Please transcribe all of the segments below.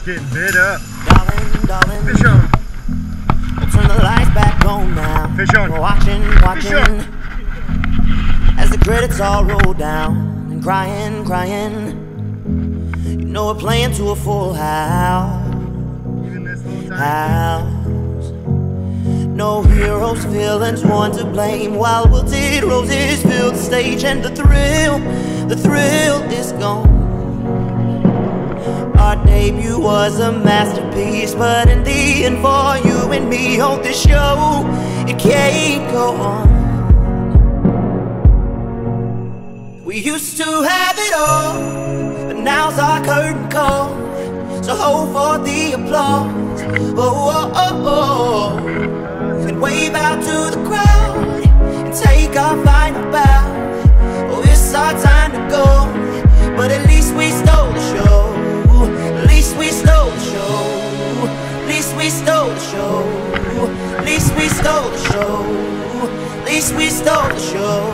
getting lit up. Darling, Fish on. we'll turn the lights back on now. Fish on. We're watching Fish on. as the credits all roll down and crying. You know we're playing to a full house. Even this little time. No heroes, villains, one to blame. While wilted roses fill the stage, and the thrill is gone. Our debut was a masterpiece, but in the end, for you and me on this show, it can't go on. We used to have it all, but now's our curtain call. So hold for the applause, and wave out to the crowd and take our final bow. Oh, it's our time to go, but at least we stole the show. At least we stole the show. At least we stole the show. At least we stole the show. At least we stole the show.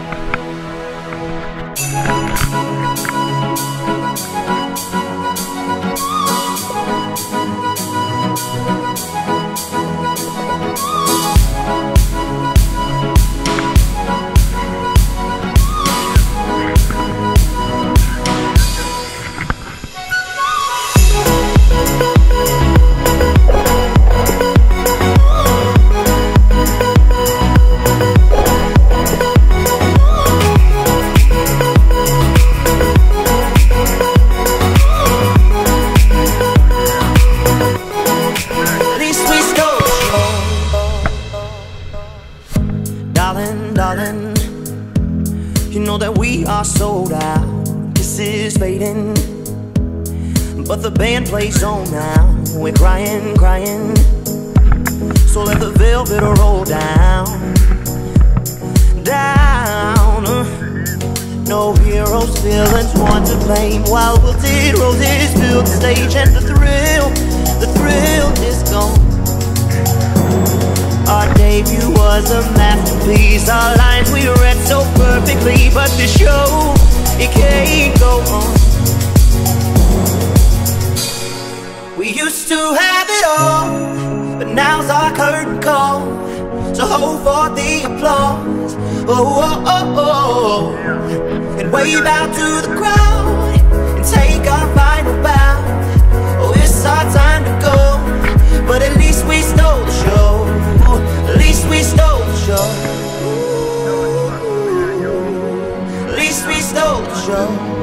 Darling, you know that we are sold out. This is fading, but the band plays on now. We're crying. So let the velvet roll down. No heroes, villains, one to blame. While wilted roses fill the stage, and the thrill is gone. Our debut was a masterpiece. Our lines we read so perfectly, but the show, it can't go on. We used to have it all, but now's our curtain call. So hold for the applause, and wave out to the crowd and take our final bow. Oh, it's our time to go, but at least we stole the show. At least we stole the show. At least we stole the show.